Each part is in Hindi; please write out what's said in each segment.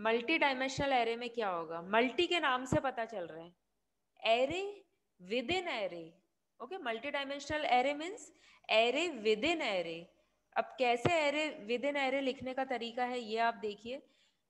मल्टी डायमेंशनल एरे में क्या होगा, मल्टी के नाम से पता चल रहा है, array within array. Okay, multi dimensional array means array within array. अब कैसे एरे विद इन एरे लिखने का तरीका है ये आप देखिए।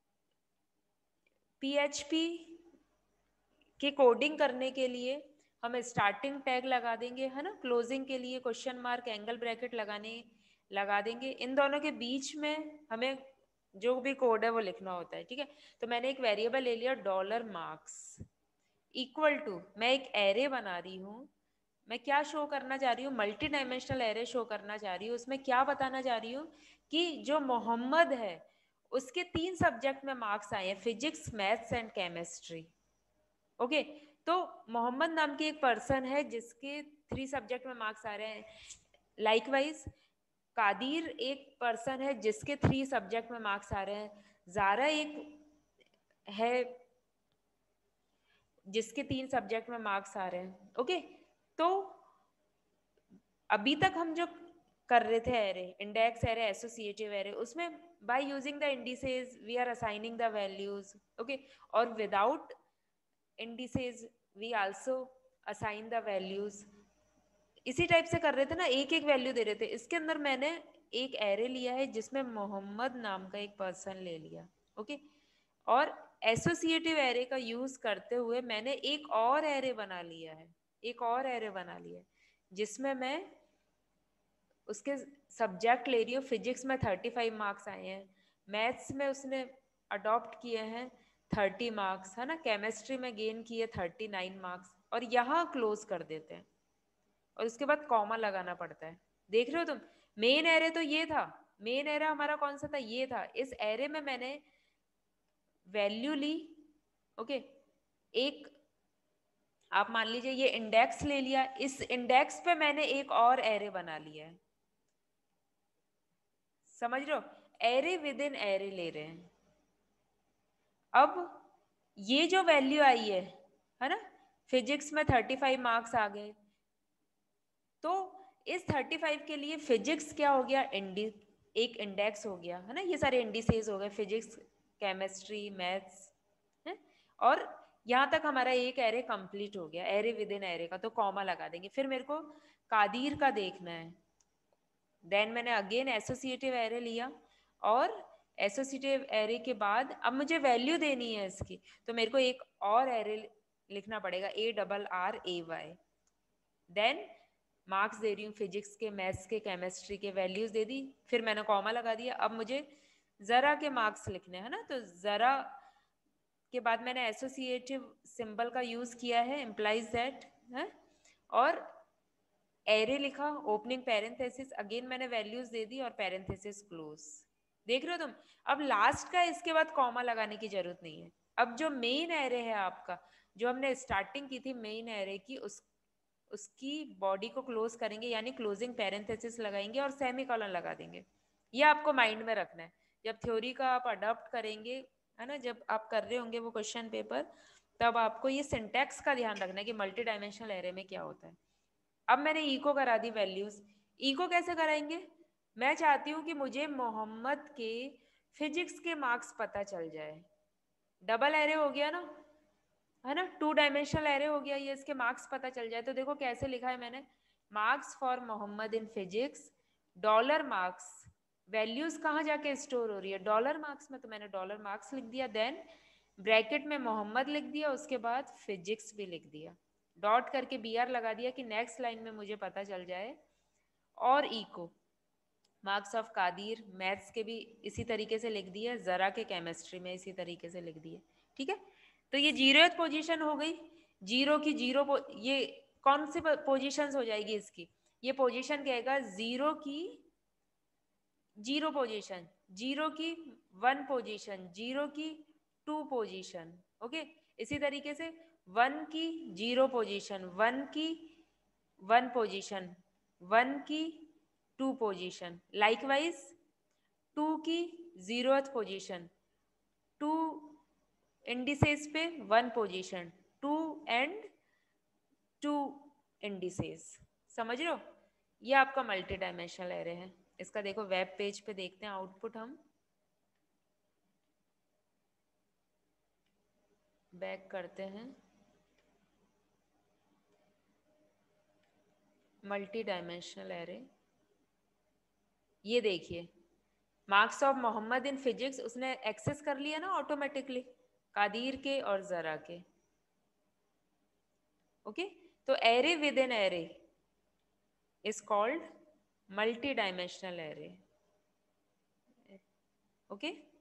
पीएचपी के कोडिंग करने के लिए हम स्टार्टिंग टैग लगा देंगे, है ना, क्लोजिंग के लिए क्वेश्चन मार्क एंगल ब्रैकेट लगा देंगे। इन दोनों के बीच में हमें जो भी कोड है वो लिखना होता है, ठीक है। तो मैंने एक वेरिएबल ले लिया डॉलर मार्क्स इक्वल टू, मैं एक एरे बना रही हूँ, मैं क्या शो करना चाह रही हूँ, मल्टी डायमेंशनल एरे शो करना चाह रही हूँ। उसमें क्या बताना चाह रही हूँ कि जो मोहम्मद है उसके 3 सब्जेक्ट में मार्क्स आए हैं, physics maths and chemistry. Okay, तो मोहम्मद नाम की एक पर्सन है जिसके 3 सब्जेक्ट में मार्क्स आ रहे हैं। लाइकवाइज कादिर एक पर्सन है जिसके 3 सब्जेक्ट में मार्क्स आ रहे हैं। जारा एक है जिसके 3 सब्जेक्ट में मार्क्स आ रहे हैं। ओके, तो अभी तक हम जो कर रहे थे array, index array, associative array, उसमें by using the indices we are assigning the values. Okay, और without indices we also assign the values. इसी टाइप से कर रहे थे ना, एक एक वैल्यू दे रहे थे। इसके अंदर मैंने एक एरे लिया है जिसमें मोहम्मद नाम का एक पर्सन ले लिया। ओके, और एसोसिएटिव एरे का यूज करते हुए मैंने एक और एरे बना लिया है, एक और एरे बना लिया है जिसमें मैं उसके सब्जेक्ट ले रही हूँ। फिजिक्स में 35 मार्क्स आए हैं, मैथ्स में उसने अडॉप्ट किए हैं 30 मार्क्स, है ना, केमिस्ट्री में गेन किए 39 मार्क्स, और यहाँ क्लोज कर देते हैं और उसके बाद कॉमा लगाना पड़ता है। देख रहे हो तुम, मेन एरे तो ये था, मेन एरे हमारा कौन सा था, ये था। इस एरे में मैंने वैल्यू ली। ओके, एक आप मान लीजिए ये इंडेक्स ले लिया, इस इंडेक्स पे मैंने एक और एरे बना लिया है। समझ रहे हो, एरे विद इन एरे ले रहे हैं। अब ये जो वैल्यू आई है ना, फिजिक्स में 35 मार्क्स आ गए, तो इस 35 के लिए फिजिक्स क्या हो गया, एक इंडेक्स हो गया, है ना, ये सारे इंडिसेस हो गए, फिजिक्स केमिस्ट्री मैथ्स है। और यहाँ तक हमारा एक एरे कंप्लीट हो गया, एरे विद इन एरे का, तो कॉमा लगा देंगे। फिर मेरे को कादिर का देखना है। देन मैंने अगेन एसोसिएटिव एरे लिया, और एसोसिएटिव एरे के बाद अब मुझे वैल्यू देनी है इसकी, तो मेरे को एक और एरे लिखना पड़ेगा, ARRAY। देन मार्क्स दे रही हूँ फिजिक्स के, मैथ्स के, केमिस्ट्री के, वैल्यूज दे दी, फिर मैंने कॉमा लगा दिया। अब मुझे जरा के मार्क्स लिखने हैं ना, तो जरा के बाद मैंने एसोसिएटिव सिंबल का यूज किया है, इम्प्लाइज दैट है, और एरे लिखा, ओपनिंग पैरेंथेसिस, अगेन मैंने वैल्यूज दे दी और पैरेंथेसिस क्लोज। देख रहे हो तुम, अब लास्ट का इसके बाद कॉमा लगाने की जरूरत नहीं है। अब जो मेन एरे है आपका, जो हमने स्टार्टिंग की थी मेन एरे की, उसकी बॉडी को क्लोज करेंगे, यानी क्लोजिंग पैरेंथेसिस लगाएंगे और सेमीकोलन लगा देंगे। ये आपको माइंड में रखना है जब थ्योरी का आप अडॉप्ट करेंगे, है ना, जब आप कर रहे होंगे वो क्वेश्चन पेपर, तब आपको ये सिंटैक्स का ध्यान रखना है कि मल्टी डायमेंशनल एरे में क्या होता है। अब मैंने इको करा दी वैल्यूज। इको कैसे कराएंगे, मैं चाहती हूँ कि मुझे मोहम्मद के फिजिक्स के मार्क्स पता चल जाए। डबल एरे हो गया ना, है ना, 2 डायमेंशनल एरे हो गया, ये इसके मार्क्स पता चल जाए। तो देखो कैसे लिखा है मैंने, marks for Mohammad in physics, dollar marks, values कहाँ जाके स्टोर हो रही है, डॉलर मार्क्स में, तो मैंने डॉलर मार्क्स लिख दिया। देन ब्रैकेट में मोहम्मद लिख दिया, उसके बाद फिजिक्स भी लिख दिया, डॉट करके BR लगा दिया कि नेक्स्ट लाइन में मुझे पता चल जाए। और echo marks of Qadir maths के भी इसी तरीके से लिख दिए, जरा के केमिस्ट्री में इसी तरीके से लिख दिए, ठीक है। तो ये 0th पोजीशन हो गई, जीरो की जीरो, ये कौन सी पोजीशन हो जाएगी इसकी, ये पोजीशन कहेगा जीरो की जीरो पोजीशन, जीरो की 1 पोजीशन, जीरो की 2 पोजीशन। ओके, इसी तरीके से 1 की 0 पोजीशन, 1 की 1 पोजीशन, 1 की 2 पोजीशन, लाइकवाइज 2 की 0th पोजीशन, 2 इंडिसेस पे 1 पोजीशन, 2 एंड 2 इंडिसेस। समझ रहे हो, ये आपका मल्टी डायमेंशनल एरे है। इसका देखो वेब पेज पे देखते हैं आउटपुट हम। बैक करते हैं, मल्टी डायमेंशनल एरे। ये देखिए, marks of Mohammad in physics उसने एक्सेस कर लिया ना ऑटोमेटिकली, कादिर के और जरा के। ओके, तो array within array is called multi dimensional array. Okay,